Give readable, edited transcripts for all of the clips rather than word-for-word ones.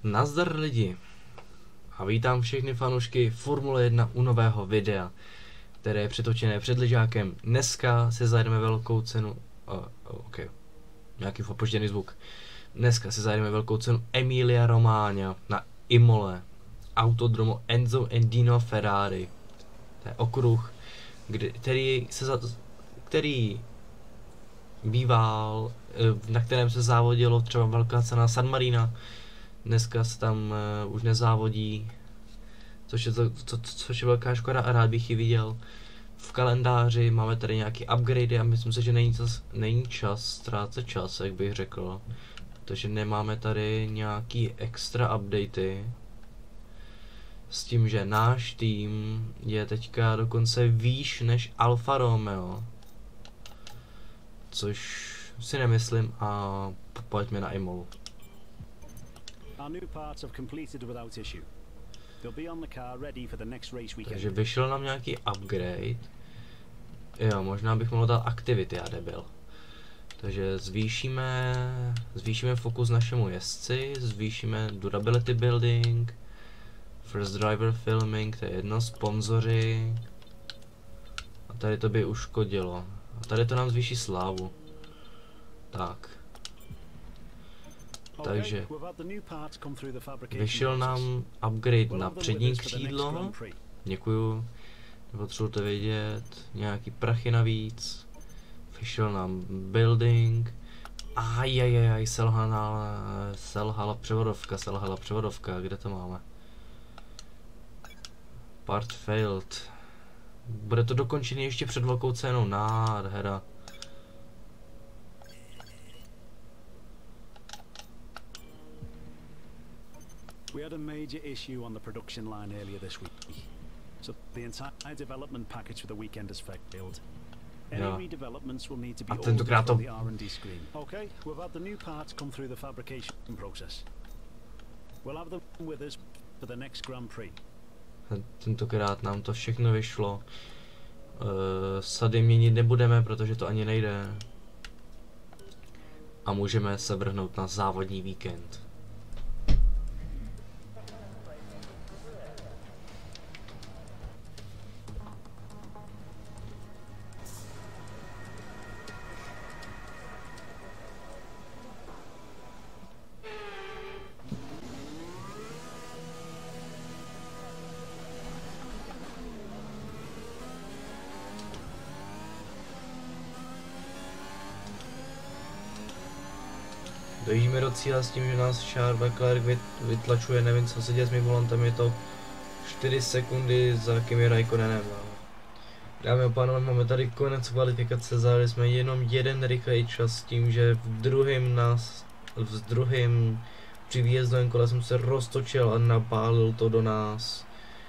Nazdar lidi a vítám všechny fanoušky Formule 1 u nového videa, které je přetočené před lyžákem. Dneska si zajdeme velkou cenu, nějaký opožděný zvuk. Dneska si zajdeme velkou cenu Emilia Romagna na Imole, autodromu Enzo Endino Ferrari. To je okruh, který býval, na kterém se závodilo třeba velká cena San Marina. Dneska se tam už nezávodí, což je velká škoda a rád bych ji viděl v kalendáři. Máme tady nějaký upgrady a myslím si, že není čas ztrácet čas, jak bych řekl. Takže nemáme tady nějaký extra updaty. S tím, že náš tým je teďka dokonce výš než Alfa Romeo. Což si nemyslím a pojďme na Imolu. Takže vyšel nám nějaký upgrade. Jo, možná bych mohl dát aktivity, já debil. Takže zvýšíme fokus našemu jezdci, zvýšíme durability building, first driver filming, to je jedno, sponzory. A tady to by uškodilo. A tady to nám zvýší slávu. Tak. Takže vyšel nám upgrade na přední křídlo. Děkuju. Potřebuji to vědět. Nějaký prachy navíc. Vyšel nám building. Ajajaj, selhala převodovka. Kde to máme? Part failed. Bude to dokončený ještě před velkou cenou. Nádhera. We had a major issue on the production line earlier this week, so the entire development package for the weekend has failed. Any redevelopments will need to be ordered from the R&D screen. Okay, we've had the new parts come through the fabrication process. We'll have them with us for the next Grand Prix. Tentokrát nám to všechno vyšlo. Sady měnit nebudeme, protože to ani nejde. A můžeme se vrhnout na závodní víkend. Dojíždíme do cíle s tím, že nás Charles Leclerc vytlačuje, nevím co se děje s mým volantem, je to 4 sekundy za Kimi Raikkonenem. Dámy a pánové, máme tady konec kvalifikace, zajeli jsme jenom jeden rychlej čas s tím, že v druhém při výjezdovém kole jsem se roztočil a napálil to do nás.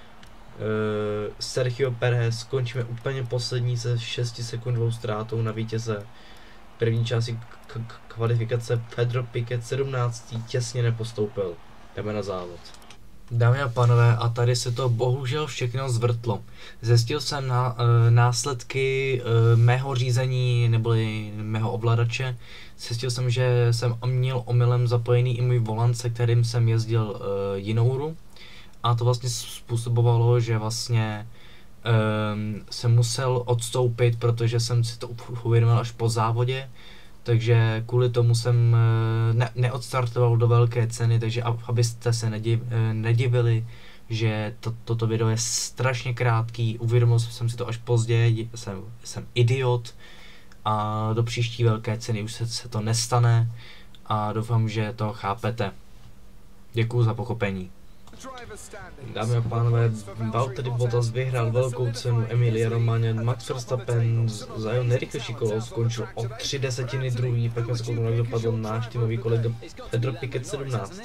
Sergio Perez, skončíme úplně poslední se 6 sekundovou ztrátou na vítěze. První části kvalifikace Pedro Piquet 17. těsně nepostoupil. Jdeme na závod. Dámy a pánové, a tady se to bohužel všechno zvrtlo. Zjistil jsem následky mého řízení neboli mého ovladače. Zjistil jsem, že jsem měl omylem zapojený i můj volant, se kterým jsem jezdil jinou hru. A to vlastně způsobovalo, že vlastně jsem musel odstoupit, protože jsem si to uvědomil až po závodě. Takže kvůli tomu jsem neodstartoval do velké ceny, takže abyste se nedivili, že toto video je strašně krátký, uvědomil jsem si to až později, jsem idiot a do příští velké ceny už se to nestane a doufám, že to chápete. Děkuju za pochopení. Dámy a pánové, Valtteri Bottas vyhrál velkou cenu Emilia Romagna, Max Verstappen zajel nejrychlejší kolo, skončil o 3 desetiny druhý, pak jsme se koukali, jak dopadl náš týmový kolega Pedro Piquet 17.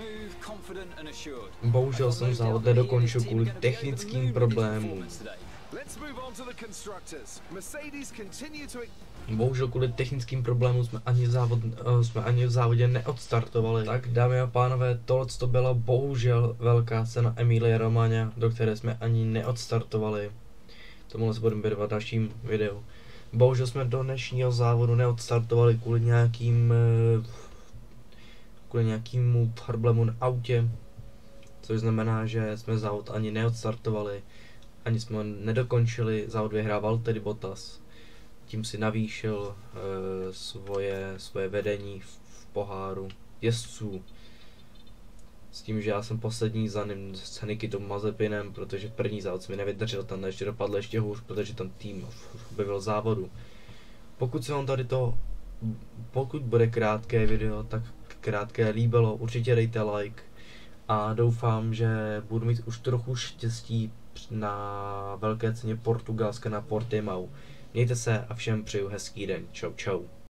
Bohužel jsem závod nedokončil kvůli technickým problémům. Bohužel kvůli technickým problémům jsme ani v závodě neodstartovali. Tak dámy a pánové, tohle to byla bohužel velká cena Emilia Romagna, do které jsme ani neodstartovali. Tomuhle se budeme věnovat v dalším videu. Bohužel jsme do dnešního závodu neodstartovali kvůli kvůli nějakému problému na autě, což znamená, že jsme závod ani neodstartovali, ani jsme nedokončili, závod vyhrával tedy Bottas. Tím si navýšil svoje vedení v poháru jezdců. S tím, že já jsem poslední za ním s Nikitou Mazepinem, protože první závod se mi nevydržel, tam ještě dopadl ještě hůř, protože tam tým objevil závodu. Pokud bude krátké video, tak krátké líbilo, určitě dejte like a doufám, že budu mít už trochu štěstí na velké ceně Portugalska na Portimao. Mějte se a všem přeju hezký den. Čau čau.